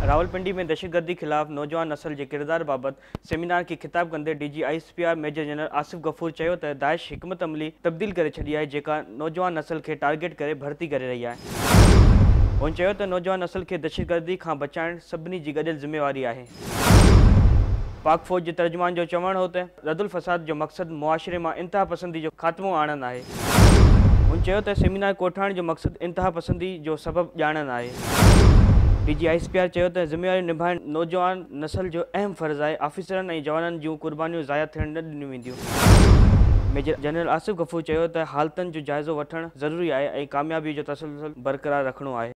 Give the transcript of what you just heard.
रावलपिंडी में दहशतगर्दी खिलाफ नौजवान नस्ल के किरदार बाबत सेमिनार की खिताब कंदे DG ISPR major general Asif Ghafoor चयो त दाइश हिकमत अमली तब्दील करे छड़ी है जेका नौजवान नस्ल के टारगेट करे भर्ती करे रही है। उन चयो त नौजवान नस्ल के दहशतगर्दी खां बचाइण सभिनी जी गॾियल ज़िम्मेवारी आहे। पाक फौज के तर्जुमान जो चवण हो त रदुल फसाद जो मकसद मुआशरे में इंतहा पसंदी जो खात्मो आणण आहे। उन चयो त सेमिनार कोठाण जो मकसद इंतहा पसंदी जो सबब ॼाणण आहे। DG ISPR चयो त ज़िम्मेवारी निभाइण नौजवान नस्ल जो अहम फ़र्ज़ आहे। ऑफिसरनि ऐं जवाननि जूं कुर्बानियूं ज़ाया थियण न ॾिनियूं वेंदियूं। मेजर जनरल आसिफ गफूर चयो त हालतनि जो जाइज़ो वठणु ज़रूरी आहे ऐं कामयाबी जो तसलसल बरक़रार रखणो आहे।